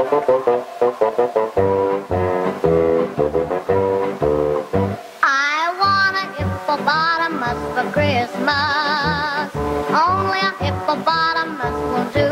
I want a hippopotamus for Christmas. Only a hippopotamus will do.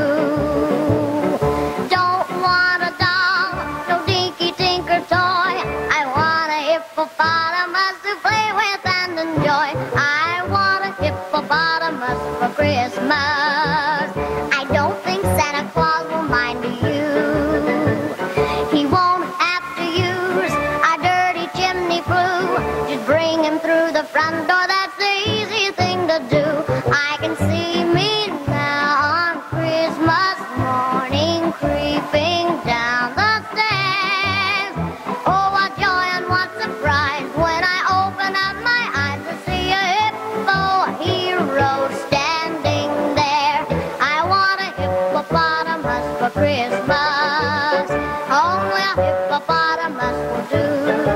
Don't want a doll, no dinky tinker toy. I want a hippopotamus to play with and enjoy. I want a hippopotamus for Christmas. I don't think Santa Claus will mind you. He won't have to use a dirty chimney flue. Just bring him through the front door, that's the easy thing to do. I can see me now on Christmas morning creeping down the stairs. Oh, what joy and what surprise when I open up my eyes to see a hippo hero standing there. I want a hippopotamus for Christmas. Only a hippopotamus will do.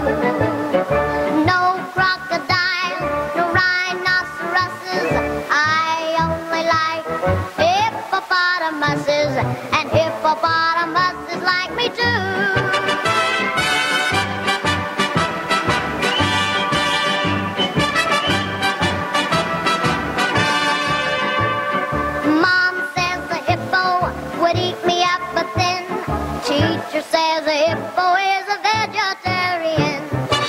No crocodiles, no rhinoceroses. I only like hippopotamuses, and hippopotamuses like me too. Mom says the hippo would eat me up, but then teacher says a hippo is a vegetarian.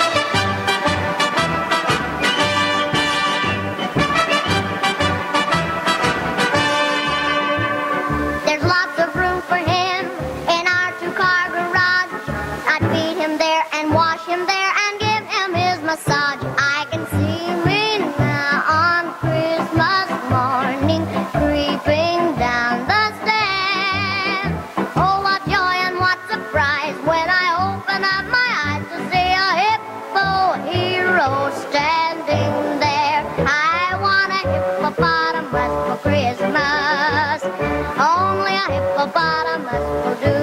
There's lots of room for him in our two-car garage. I'd feed him there and wash him there and give him his massage. I can see me now on Christmas morning creeping down the stairs. Oh, what joy and what surprise when I open up my eyes to see a hippo hero standing there. I want a hippopotamus for Christmas. Only a hippopotamus will do.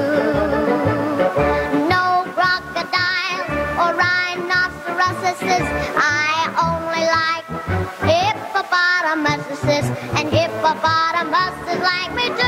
No crocodiles or rhinoceroses. I only like hippopotamuses, and hippopotamuses like me too.